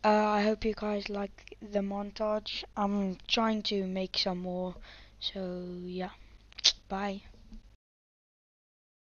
I hope you guys like the montage. I'm trying to make some more. So yeah, bye.